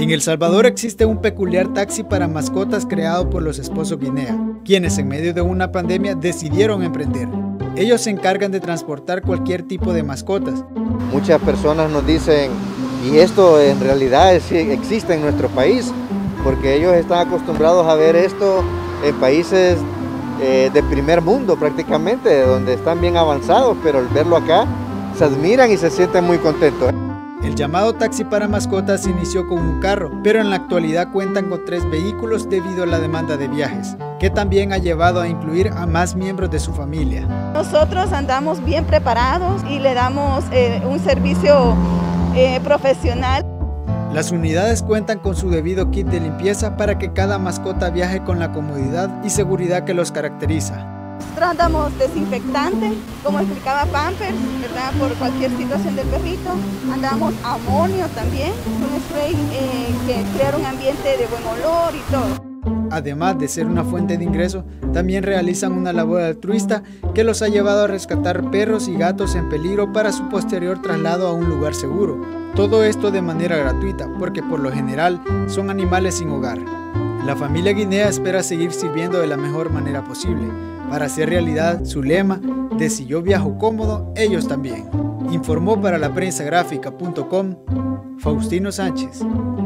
En El Salvador existe un peculiar taxi para mascotas creado por los esposos Guinea, quienes en medio de una pandemia decidieron emprender. Ellos se encargan de transportar cualquier tipo de mascotas. Muchas personas nos dicen, y esto en realidad existe en nuestro país, porque ellos están acostumbrados a ver esto en países de primer mundo prácticamente, donde están bien avanzados, pero al verlo acá se admiran y se sienten muy contentos. El llamado taxi para mascotas inició con un carro, pero en la actualidad cuentan con 3 vehículos debido a la demanda de viajes, que también ha llevado a incluir a más miembros de su familia. Nosotros andamos bien preparados y le damos un servicio profesional. Las unidades cuentan con su debido kit de limpieza para que cada mascota viaje con la comodidad y seguridad que los caracteriza. Nosotros andamos desinfectante, como explicaba Pampers, ¿verdad? Por cualquier situación del perrito. Andamos amonio también, un spray que crea un ambiente de buen olor y todo. Además de ser una fuente de ingreso, también realizan una labor altruista que los ha llevado a rescatar perros y gatos en peligro para su posterior traslado a un lugar seguro. Todo esto de manera gratuita, porque por lo general son animales sin hogar. La familia Guinea espera seguir sirviendo de la mejor manera posible, para hacer realidad su lema de si yo viajo cómodo, ellos también. Informó para laprensagráfica.com Faustino Sánchez.